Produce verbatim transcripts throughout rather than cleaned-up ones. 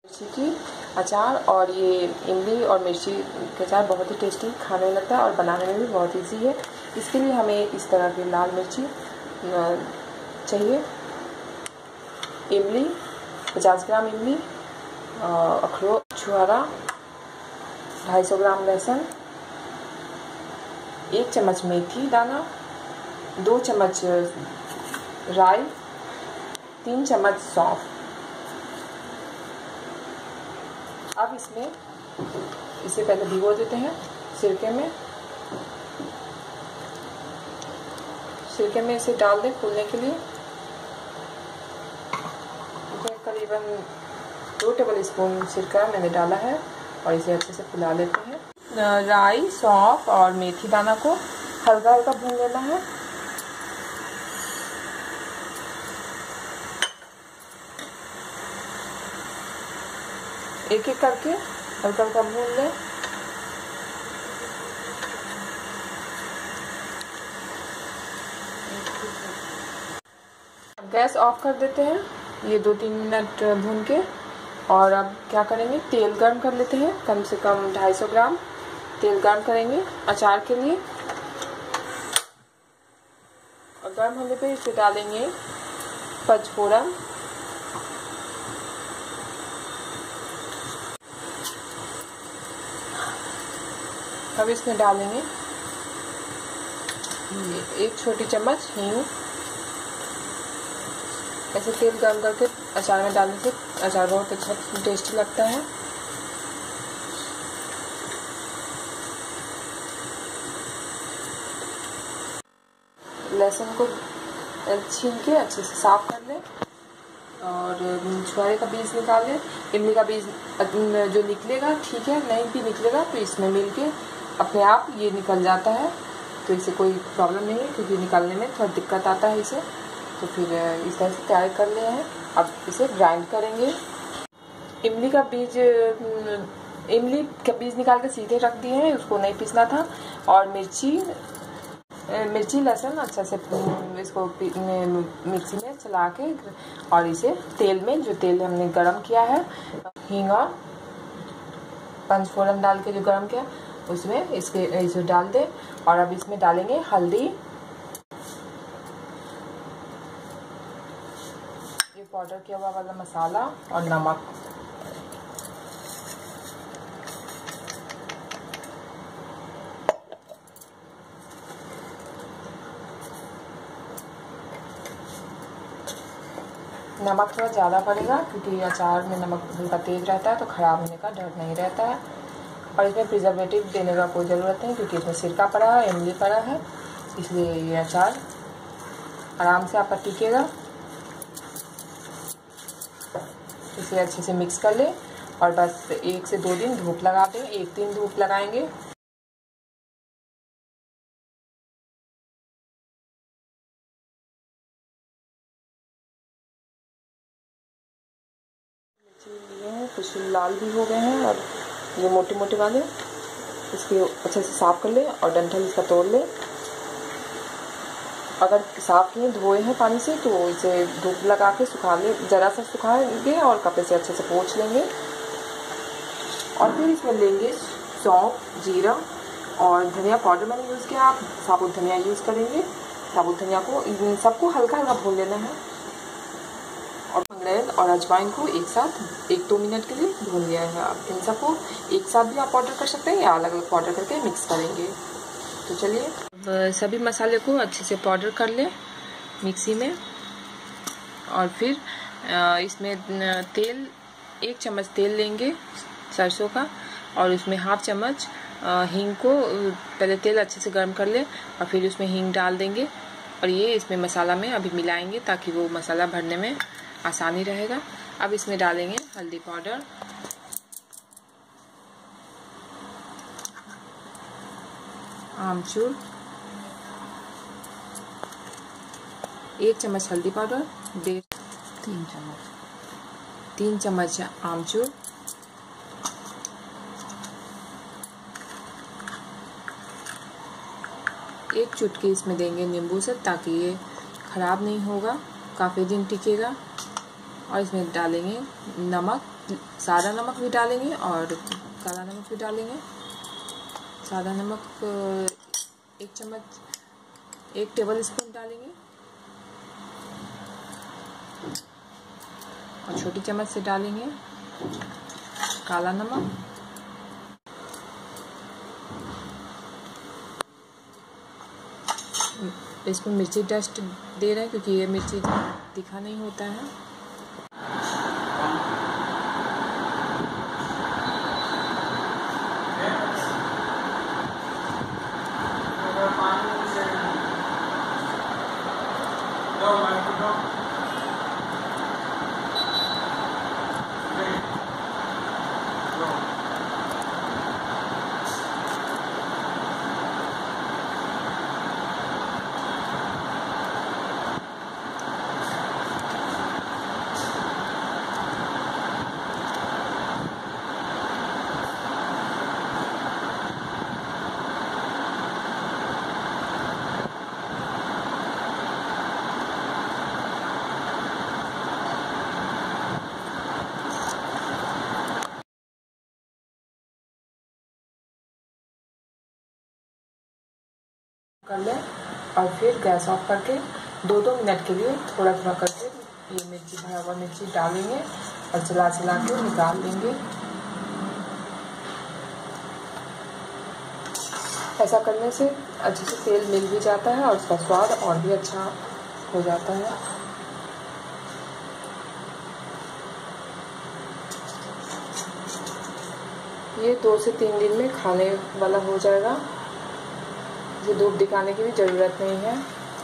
मिर्ची की अचार और ये इमली और मिर्ची का अचार बहुत ही टेस्टी खाने में लगता है और बनाने में भी बहुत इजी है। इसके लिए हमें इस तरह की लाल मिर्ची चाहिए, इमली पचास ग्राम इमली, अखरोट छुहारा ढाई सौ ग्राम लहसुन, एक चम्मच मेथी दाना, दो चम्मच राई, तीन चम्मच सौंफ। अब इसमें इसे पहले भिगो देते हैं सिरके में सिरके में इसे डाल दें फूलने के लिए। करीबन दो टेबल स्पून सिरका मैंने डाला है और इसे अच्छे से फुला लेते हैं। राई, सौंफ और मेथी दाना को हल्का हल्का भून लेना है। एक एक करके हल्का हल्का भून लें। गैस ऑफ कर देते हैं ये दो तीन मिनट भून के। और अब क्या करेंगे, तेल गर्म कर लेते हैं। कम से कम ढाई सौ ग्राम तेल गर्म करेंगे अचार के लिए। और गर्म होने पे इसे डालेंगे पचफोरन, अब इसमें डालेंगे एक छोटी चम्मच हींग। ऐसे तेल गर्म करके अचार में डालने से अचार बहुत अच्छा टेस्टी लगता है। लहसुन को छील के अच्छे से साफ कर लें और छुहारे का बीज निकाल लें। इमली का बीज जो निकलेगा ठीक है, नहीं भी निकलेगा तो इसमें मिल के अपने आप ये निकल जाता है, तो इसे कोई प्रॉब्लम नहीं है, क्योंकि निकालने में थोड़ा दिक्कत आता है इसे। तो फिर इस तरह से तैयार कर लिए हैं। अब इसे ग्राइंड करेंगे। इमली का बीज इमली का बीज निकाल के सीधे रख दिए हैं, उसको नहीं पीसना था। और मिर्ची मिर्ची लहसुन अच्छा से इसको मिक्सी में चला के और इसे तेल में, जो तेल हमने गरम किया है, हींगा पंचफोरन डाल के जो गरम किया उसमें इसके इसे डाल दें। और अब इसमें डालेंगे हल्दी, ये पाउडर किया हुआ वाला मसाला और नमक। नमक थोड़ा ज़्यादा पड़ेगा क्योंकि अचार में नमक हल्का तेज रहता है, तो ख़राब होने का डर नहीं रहता है। और इसमें प्रिजर्वेटिव देने का कोई ज़रूरत नहीं, क्योंकि इसमें सिरका पड़ा है, इमली पड़ा है, इसलिए ये अचार आराम से आपका टिकेगा। इसे अच्छे से मिक्स कर लें और बस एक से दो दिन धूप लगा दें। एक दिन धूप लगाएंगे। लिए हैं कुछ लाल भी हो गए हैं और ये मोटे मोटे वाले, इसके अच्छे से साफ कर ले और डंठल इसका तोड़ ले। अगर साफ किए धोए हैं पानी से तो इसे धूप लगा के सुखा ले, ज़रा सा सुखाएंगे और कपड़े से अच्छे से पोंछ लेंगे। और फिर इसमें लेंगे सौंफ, जीरा और धनिया पाउडर मैंने यूज़ किया, आप साबुत धनिया यूज़ करेंगे। साबुत धनिया को इन सबको हल्का हल्का भून लेना है। और मंगरेल और अजवाइन को एक साथ एक दो मिनट के लिए भून लिया है। आप इन सबको एक साथ भी आप पाउडर कर सकते हैं या अलग अलग पाउडर करके मिक्स करेंगे। तो चलिए अब सभी मसाले को अच्छे से पाउडर कर लें मिक्सी में। और फिर इसमें तेल, एक चम्मच तेल लेंगे सरसों का और उसमें हाफ चम्मच हींग को पहले तेल अच्छे से गर्म कर लें और फिर उसमें हींग डाल देंगे। और ये इसमें मसाला में अभी मिलाएंगे ताकि वो मसाला भरने में आसानी रहेगा। अब इसमें डालेंगे हल्दी पाउडर, आमचूर, एक चम्मच हल्दी पाउडर, डेढ़ तीन चम्मच तीन चम्मच आमचूर, एक चुटकी इसमें देंगे नींबू से ताकि ये खराब नहीं होगा, काफ़ी दिन टिकेगा। और इसमें डालेंगे नमक, सादा नमक भी डालेंगे और काला नमक भी डालेंगे। सादा नमक एक चम्मच एक टेबल स्पून डालेंगे और छोटी चम्मच से डालेंगे काला नमक। इसमें मिर्ची डस्ट दे रहे हैं क्योंकि ये मिर्ची तीखा नहीं होता है। कर लें और फिर गैस ऑफ करके दो दो मिनट के लिए थोड़ा थोड़ा करके ये मिर्ची भरा हुआ मिर्ची डालेंगे और चला चला के निकाल लेंगे। ऐसा करने से अच्छे से तेल मिल भी जाता है और उसका स्वाद और भी अच्छा हो जाता है। ये दो से तीन दिन में खाने वाला हो जाएगा। इसे धूप दिखाने की भी ज़रूरत नहीं है।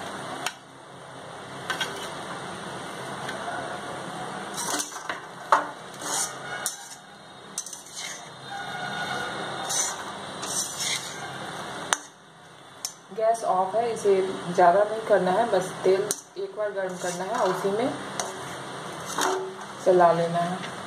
गैस ऑफ है, इसे ज़्यादा नहीं करना है, बस तेल एक बार गर्म करना है और उसी में चला लेना है।